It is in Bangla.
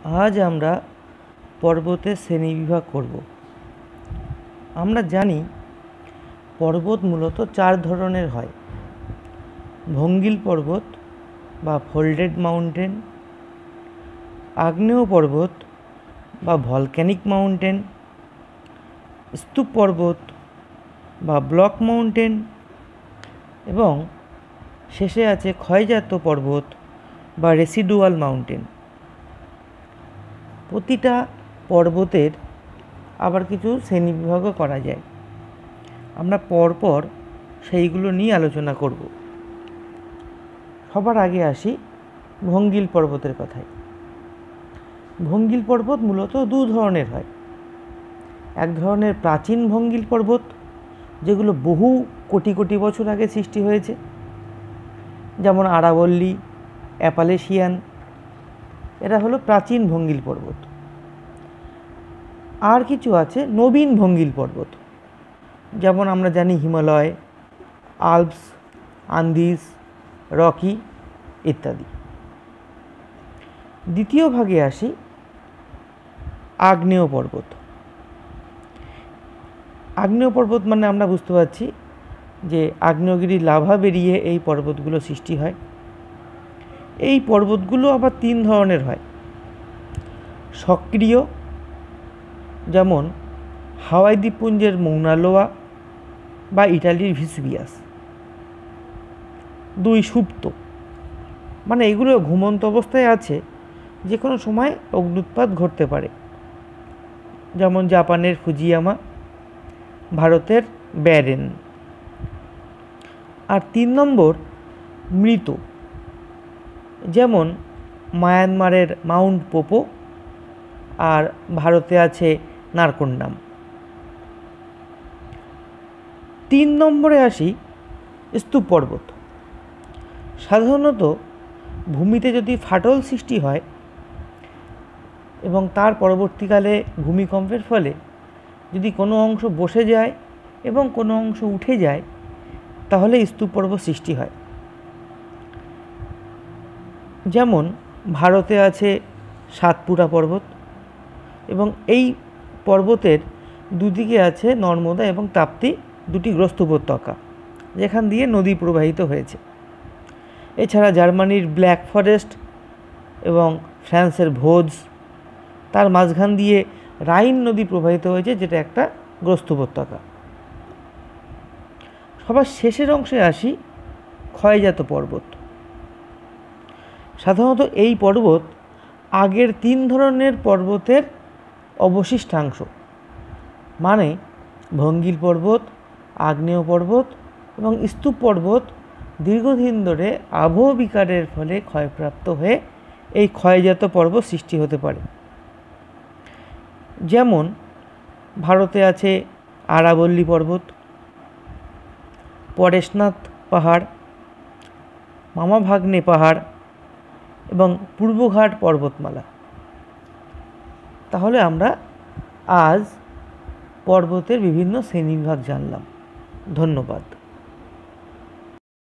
আজ আমরা পর্বতের শ্রেণীবিভাগ করব। আমরা জানি পর্বত মূলত 4 ধরনের হয়: ভঙ্গিল পর্বত বা ফোল্ডেড মাউন্টেন, আগ্নেয় পর্বত বা ভলক্যানিক মাউন্টেন, স্তূপ পর্বত বা ব্লক মাউন্টেন এবং শেষে আছে ক্ষয়জাত পর্বত বা রেসিডুয়াল মাউন্টেন। প্রতিটা পর্বতের আবার কিছু শ্রেণীবিভাগও করা যায়। আমরা পরপর সেইগুলো নিয়ে আলোচনা করব। সবার আগে আসি ভঙ্গিল পর্বতের কথায়। ভঙ্গিল পর্বত মূলত 2 ধরনের হয়। এক ধরনের প্রাচীন ভঙ্গিল পর্বত, যেগুলো বহু কোটি কোটি বছর আগে সৃষ্টি হয়েছে, যেমন আরাবল্লী, অ্যাপালেশিয়ান। এরা হলো প্রাচীন ভঙ্গিল পর্বত। আর কিছু আছে নবীন ভঙ্গিল পর্বত, যেমন আমরা জানি হিমালয়, আল্পস, আন্দিজ, রকি ইত্যাদি। দ্বিতীয় ভাগে আসি আগ্নেয় পর্বত। আগ্নেয় পর্বত মানে আমরা বুঝতে পারছি যে আগ্নেয়গিরি লাভা বেরিয়ে এই পর্বতগুলো সৃষ্টি হয়। এই পর্বতগুলো আবার 3 ধরনের হয়: সক্রিয়, যেমন হাওয়াই দ্বীপপুঞ্জের মৌনা লোয়া বা ইটালির ভিসুভিয়াস। 2 সুপ্ত, মানে এগুলো ঘুমন্ত অবস্থায় আছে, যে কোনো সময় অগ্ন্যুৎপাত ঘটতে পারে, যেমন জাপানের ফুজিয়ামা, ভারতের ব্যারেন। আর 3 নম্বর মৃত, যেমন মায়ানমারের মাউন্ট পোপো আর ভারতে আছে নারকোন্ডাম। 3 নম্বরে আসি স্তূপ পর্বত। সাধারণত ভূমিতে যদি ফাটল সৃষ্টি হয় এবং তার পরবর্তীকালে ভূমিকম্পের ফলে যদি কোনো অংশ বসে যায় এবং কোনো অংশ উঠে যায়, তাহলে স্তূপ পর্বত সৃষ্টি হয়। যেমন ভারতে আছে সাতপুরা পর্বত, এবং এই পর্বতের দুদিকে আছে নর্মদা এবং তাপ্তি, 2টি গ্রস্ত উপত্যকা, যেখান দিয়ে নদী প্রবাহিত হয়েছে। এছাড়া জার্মানির ব্ল্যাক ফরেস্ট এবং ফ্রান্সের ভোজ, তার মাঝখান দিয়ে রাইন নদী প্রবাহিত হয়েছে, যেটা একটা গ্রস্ত উপত্যকা। সবার শেষের অংশে আসি ক্ষয়জাত পর্বত। সাধারণত এই পর্বত আগের 3 ধরনের পর্বতের অবশিষ্টাংশ, মানে ভঙ্গিল পর্বত, আগ্নেয় পর্বত এবং স্তূপ পর্বত দীর্ঘদিন ধরে আবহ বিকারের ফলে ক্ষয়প্রাপ্ত হয়ে এই ক্ষয়জাত পর্বত সৃষ্টি হতে পারে। যেমন ভারতে আছে আরাবল্লী পর্বত, পরেশনাথ পাহাড়, মামাভাগ্নে পাহাড় এবং পূর্বঘাট পর্বতমালা। তাহলে আমরা আজ পর্বতের বিভিন্ন শ্রেণীবিভাগ জানলাম। ধন্যবাদ।